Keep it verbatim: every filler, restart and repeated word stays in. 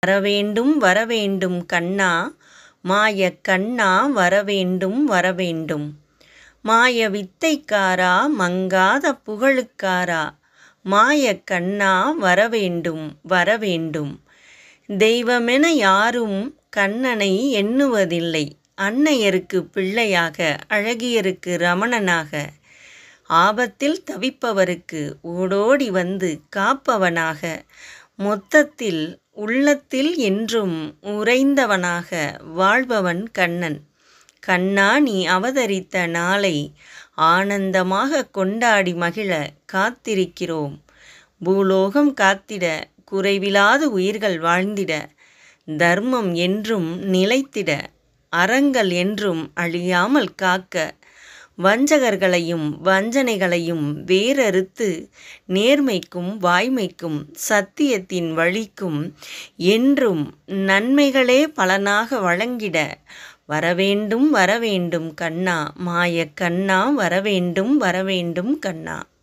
வரவேண்டும் வரவேண்டும் கண்ணா, மாயக் கண்ணா வரவேண்டும் வரவேண்டும். மாய வித்தைக்காரா மங்காத புகழுக்காரா, மாயக் கண்ணா வரவேண்டும் வரவேண்டும். தெய்வமென யாரும் கண்ணனை எண்ணுவதில்லை, அன்னையருக்கு பிள்ளையாக அழகியருக்கு ரமணனாக. ஆபத்தில் தவிப்பவருக்கு ஓடோடி வந்து காப்பவனாக, மொத்தத்தில் உள்ளத்தில் என்றும் உறைந்தவனாக வாழ்பவன் கண்ணன். கண்ணா, நீ அவதரித்த நாளை ஆனந்தமாக கொண்டாடி மகிழ காத்திருக்கிறோம். பூலோகம் காத்திட, குறைவிலாது உயிர்கள் வாழ்ந்திட, தர்மம் என்றும் நிலைத்திட, அறங்கள் என்றும் அழியாமல் காக்க, வஞ்சகர்களையும் வஞ்சனைகளையும் வேரறுத்து, நேர்மைக்கும் வாய்மைக்கும் சத்தியத்தின் வழிக்கும் என்றும் நன்மைகளே பலனாக வழங்கிட வரவேண்டும் வரவேண்டும் கண்ணா, மாயக் கண்ணா வரவேண்டும் வரவேண்டும் கண்ணா.